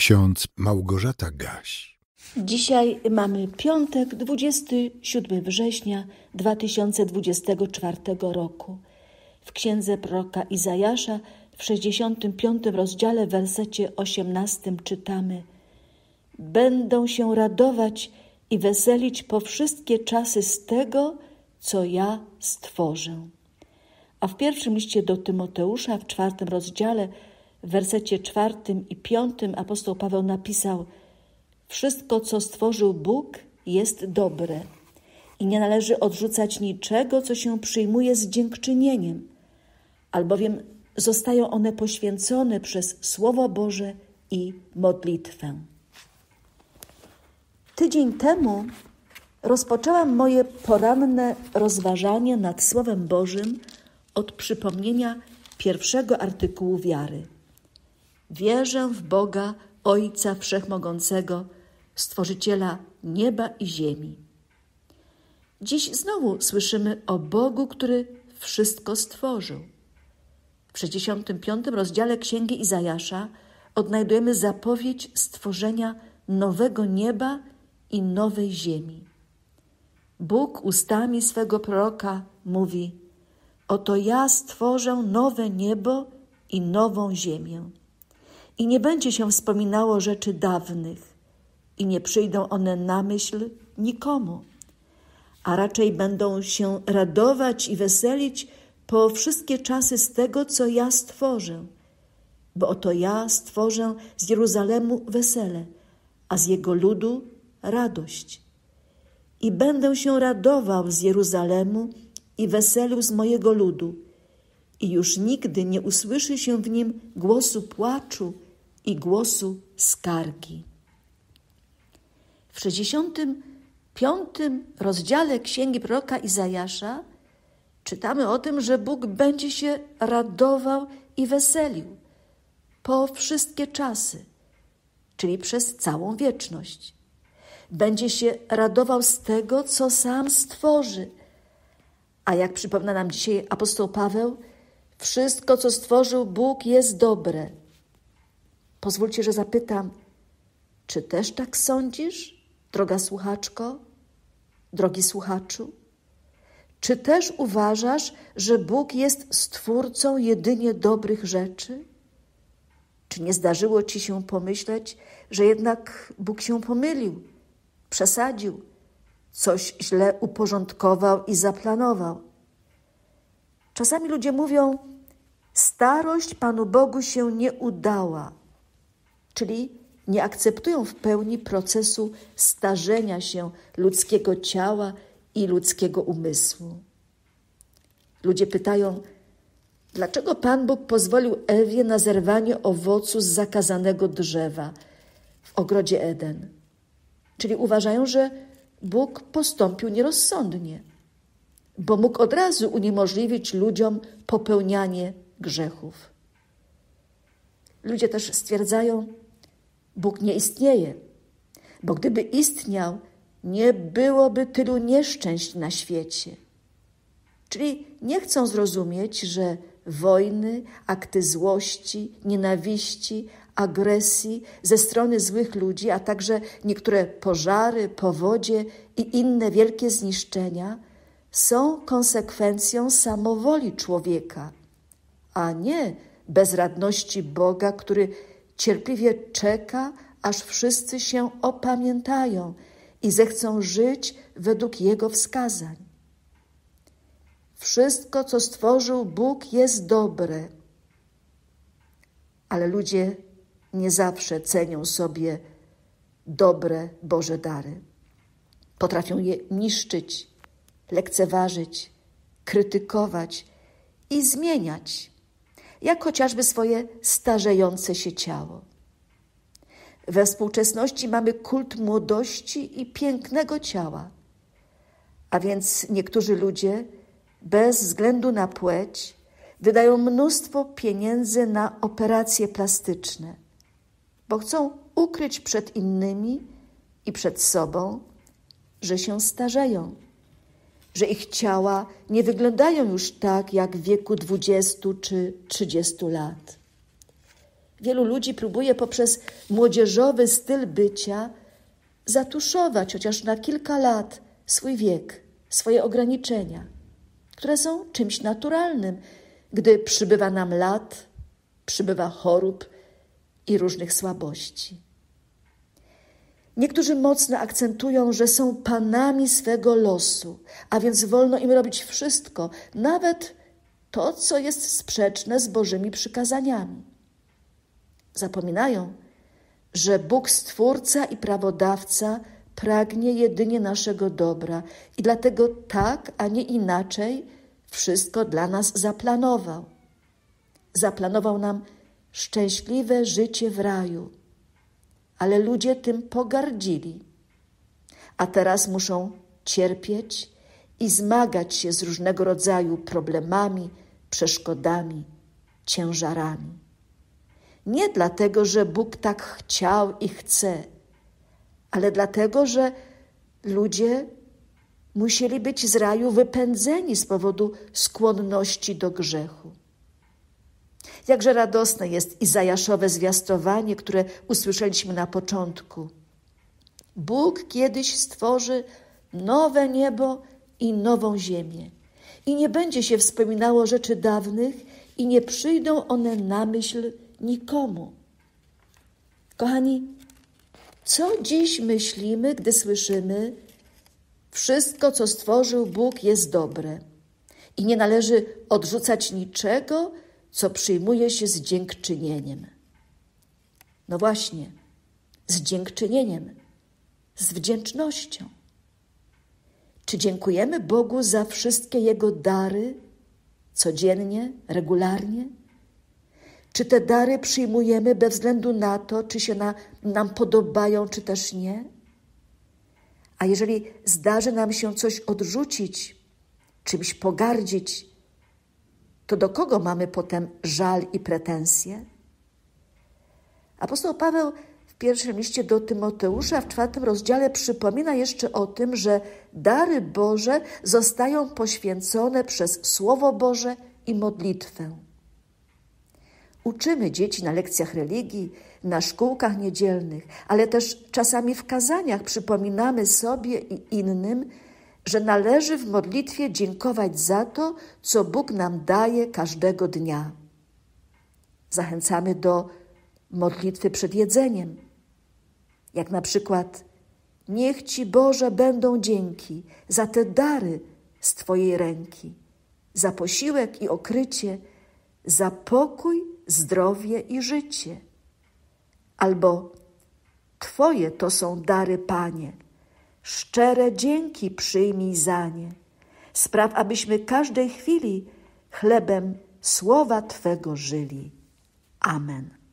ksiądz Małgorzata Gaś. Dzisiaj mamy piątek, 27 września 2024 roku. W księdze proroka Izajasza w 65 rozdziale, w wersecie 18 czytamy: Będą się radować i weselić po wszystkie czasy z tego, co ja stworzę. A w pierwszym liście do Tymoteusza, w 4 rozdziale, w wersecie 4 i 5 apostoł Paweł napisał: Wszystko, co stworzył Bóg, jest dobre i nie należy odrzucać niczego, co się przyjmuje z dziękczynieniem, albowiem zostają one poświęcone przez Słowo Boże i modlitwę. Tydzień temu rozpoczęłam moje poranne rozważanie nad Słowem Bożym od przypomnienia pierwszego artykułu wiary. Wierzę w Boga, Ojca Wszechmogącego, Stworzyciela nieba i ziemi. Dziś znowu słyszymy o Bogu, który wszystko stworzył. W 65 rozdziale Księgi Izajasza odnajdujemy zapowiedź stworzenia nowego nieba i nowej ziemi. Bóg ustami swego proroka mówi: Oto ja stworzę nowe niebo i nową ziemię. I nie będzie się wspominało rzeczy dawnych i nie przyjdą one na myśl nikomu, a raczej będą się radować i weselić po wszystkie czasy z tego, co ja stworzę. Bo oto ja stworzę z Jeruzalemu wesele, a z jego ludu radość. I będę się radował z Jeruzalemu i weselił z mojego ludu. I już nigdy nie usłyszy się w nim głosu płaczu i głosu skargi. W 65 rozdziale Księgi proroka Izajasza czytamy o tym, że Bóg będzie się radował i weselił po wszystkie czasy, czyli przez całą wieczność. Będzie się radował z tego, co sam stworzy. A jak przypomina nam dzisiaj apostoł Paweł, wszystko, co stworzył Bóg, jest dobre. Pozwólcie, że zapytam, czy też tak sądzisz, droga słuchaczko, drogi słuchaczu? Czy też uważasz, że Bóg jest stwórcą jedynie dobrych rzeczy? Czy nie zdarzyło ci się pomyśleć, że jednak Bóg się pomylił, przesadził, coś źle uporządkował i zaplanował? Czasami ludzie mówią: starość Panu Bogu się nie udała, czyli nie akceptują w pełni procesu starzenia się ludzkiego ciała i ludzkiego umysłu. Ludzie pytają, dlaczego Pan Bóg pozwolił Ewie na zerwanie owocu z zakazanego drzewa w ogrodzie Eden. Czyli uważają, że Bóg postąpił nierozsądnie, bo mógł od razu uniemożliwić ludziom popełnianie grzechów. Ludzie też stwierdzają, Bóg nie istnieje, bo gdyby istniał, nie byłoby tylu nieszczęść na świecie. Czyli nie chcą zrozumieć, że wojny, akty złości, nienawiści, agresji ze strony złych ludzi, a także niektóre pożary, powodzie i inne wielkie zniszczenia są konsekwencją samowoli człowieka, a nie bezradności Boga, który cierpliwie czeka, aż wszyscy się opamiętają i zechcą żyć według Jego wskazań. Wszystko, co stworzył Bóg, jest dobre, ale ludzie nie zawsze cenią sobie dobre Boże dary. Potrafią je niszczyć, lekceważyć, krytykować i zmieniać, jak chociażby swoje starzejące się ciało. We współczesności mamy kult młodości i pięknego ciała, a więc niektórzy ludzie bez względu na płeć wydają mnóstwo pieniędzy na operacje plastyczne, bo chcą ukryć przed innymi i przed sobą, że się starzeją, że ich ciała nie wyglądają już tak jak w wieku 20 czy 30 lat. Wielu ludzi próbuje poprzez młodzieżowy styl bycia zatuszować chociaż na kilka lat swój wiek, swoje ograniczenia, które są czymś naturalnym, gdy przybywa nam lat, przybywa chorób i różnych słabości. Niektórzy mocno akcentują, że są panami swego losu, a więc wolno im robić wszystko, nawet to, co jest sprzeczne z Bożymi przykazaniami. Zapominają, że Bóg Stwórca i Prawodawca pragnie jedynie naszego dobra i dlatego tak, a nie inaczej wszystko dla nas zaplanował. Zaplanował nam szczęśliwe życie w raju, ale ludzie tym pogardzili, a teraz muszą cierpieć i zmagać się z różnego rodzaju problemami, przeszkodami, ciężarami. Nie dlatego, że Bóg tak chciał i chce, ale dlatego, że ludzie musieli być z raju wypędzeni z powodu skłonności do grzechu. Jakże radosne jest Izajaszowe zwiastowanie, które usłyszeliśmy na początku. Bóg kiedyś stworzy nowe niebo i nową ziemię. I nie będzie się wspominało rzeczy dawnych i nie przyjdą one na myśl nikomu. Kochani, co dziś myślimy, gdy słyszymy: wszystko, co stworzył Bóg, jest dobre i nie należy odrzucać niczego, co przyjmuje się z dziękczynieniem? No właśnie, z dziękczynieniem, z wdzięcznością. Czy dziękujemy Bogu za wszystkie Jego dary codziennie, regularnie? Czy te dary przyjmujemy bez względu na to, czy się nam podobają, czy też nie? A jeżeli zdarzy nam się coś odrzucić, czymś pogardzić, to do kogo mamy potem żal i pretensje? Apostoł Paweł w pierwszym liście do Tymoteusza w 4 rozdziale przypomina jeszcze o tym, że dary Boże zostają poświęcone przez Słowo Boże i modlitwę. Uczymy dzieci na lekcjach religii, na szkółkach niedzielnych, ale też czasami w kazaniach przypominamy sobie i innym, że należy w modlitwie dziękować za to, co Bóg nam daje każdego dnia. Zachęcamy do modlitwy przed jedzeniem, jak na przykład: niech Ci, Boże, będą dzięki za te dary z Twojej ręki, za posiłek i okrycie, za pokój, zdrowie i życie. Albo: Twoje to są dary, Panie, szczere dzięki przyjmij za nie. Spraw, abyśmy każdej chwili chlebem słowa Twego żyli. Amen.